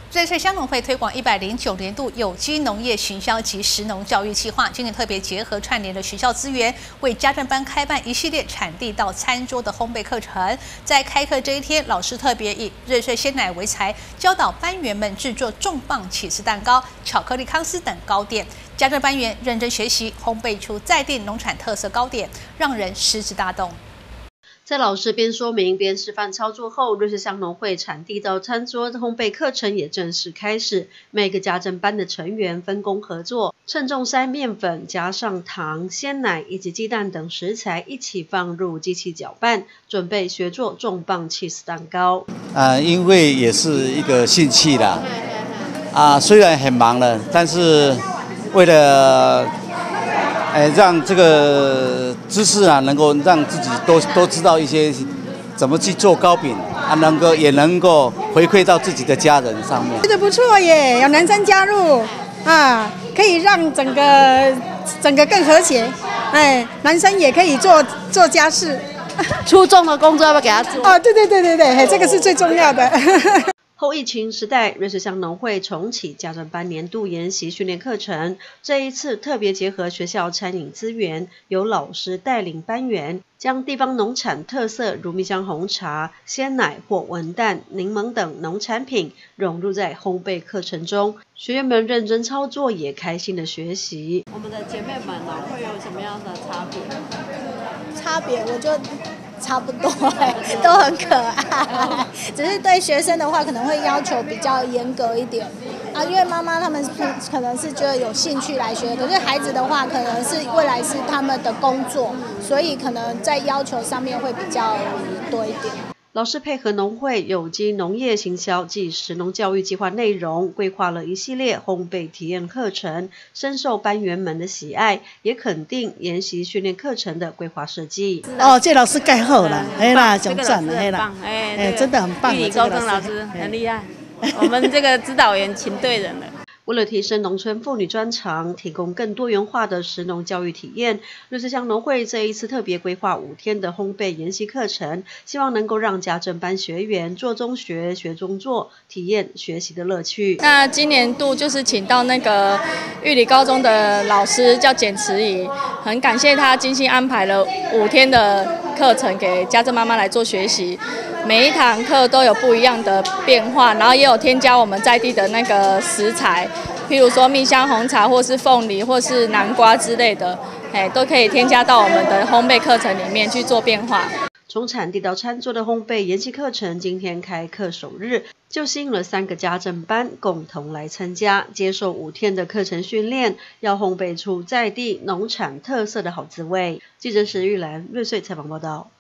瑞穗乡农会推广109年度有机农业行销及食农教育计划，今年特别结合串联的学校资源，为家政班开办一系列产地到餐桌的烘焙课程。在开课这一天，老师特别以瑞穗鲜奶为材，教导班员们制作重磅起司蛋糕、巧克力康斯等糕点。家政班员认真学习，烘焙出在地农产特色糕点，让人食指大动。 在老师边说明边示范操作后，瑞穗乡农会产地到餐桌烘焙课程也正式开始。每个家政班的成员分工合作，称重筛面粉，加上糖、鲜奶以及鸡蛋等食材一起放入机器搅拌，准备学做重磅起司蛋糕。 因为也是一个兴趣啦，虽然很忙了，但是为了让这个知识能够让自己都知道一些怎么去做糕饼也能够回馈到自己的家人上面。 觉得不错耶，有男生加入可以让整个更和谐。男生也可以做家事， 出众的工作要不要给他做？ 对，这个是最重要的。 后疫情时代，瑞穗乡农会重启家政班年度研习训练课程。这一次特别结合学校餐饮资源，由老师带领班员，将地方农产特色如蜜香红茶、鲜奶或文旦、柠檬等农产品融入在烘焙课程中。学员们认真操作，也开心的学习。我们的姐妹们会有什么样的差别？ 差别我就差不多都很可爱，只是对学生的话可能会要求比较严格一点因为妈妈他们可能是觉得有兴趣来学，可是孩子的话可能是未来是他们的工作，所以可能在要求上面会比较多一点。 老师配合农会有机农业行销暨食农教育计划内容，规划了一系列烘焙体验课程，深受班员们的喜爱，也肯定研习训练课程的规划设计。 这老师盖好了，上赞了，真的很棒。 地理高中老师很厉害，我们这个指导员请对人了。 为了提升农村妇女专长，提供更多元化的食农教育体验，瑞穗乡农会这一次特别规划5天的烘焙研习课程，希望能够让家政班学员做中学，学中做，体验学习的乐趣。 那今年度就是请到那个玉里高中的老师叫简慈怡，很感谢他精心安排了5天的课程给家政妈妈来做学习。每一堂课都有不一样的变化，然后也有添加我们在地的那个食材，譬如说蜜香红茶或是凤梨或是南瓜之类的，都可以添加到我们的烘焙课程里面去做变化。 从产地到餐桌的烘焙研习课程，今天开课首日就吸引了3个家政班共同来参加，接受5天的课程训练，要烘焙出在地农产特色的好滋味。记者石玉兰，瑞穗采访报道。